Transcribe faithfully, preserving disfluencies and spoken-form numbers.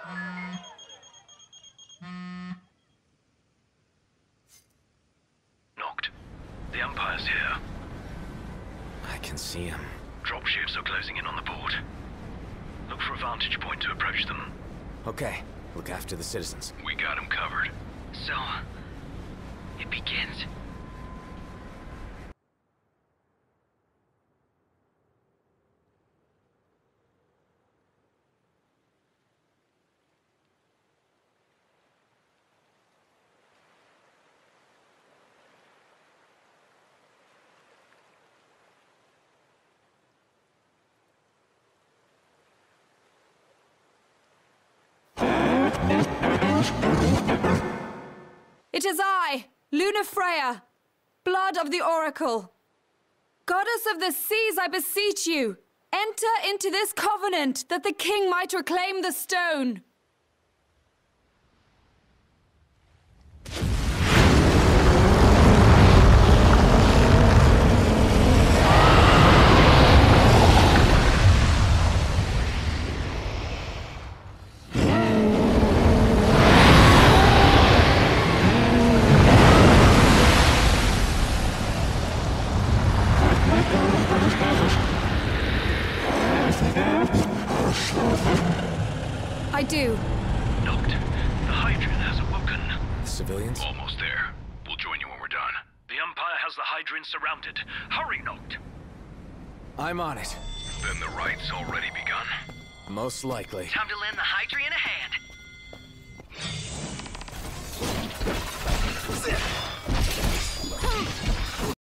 Knocked. The Empire's here. I can see him. Dropships are closing in on the port. Look for a vantage point to approach them. Okay, look after the citizens. We got them covered. So, it begins. It is I, Lunafreya, blood of the Oracle. Goddess of the seas, I beseech you, enter into this covenant that the king might reclaim the stone. I do. Knocked. The Hydrian has awoken. The civilians? Almost there. We'll join you when we're done. The Empire has the Hydrian surrounded. Hurry, Knocked. I'm on it. Then the right's already begun. Most likely. Time to lend the Hydrian a hand.